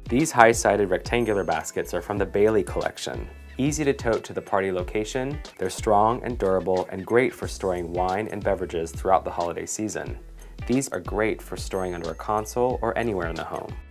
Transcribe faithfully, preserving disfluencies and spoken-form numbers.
These high-sided rectangular baskets are from the Bailey collection. Easy to tote to the party location, they're strong and durable and great for storing wine and beverages throughout the holiday season. These are great for storing under a console or anywhere in the home.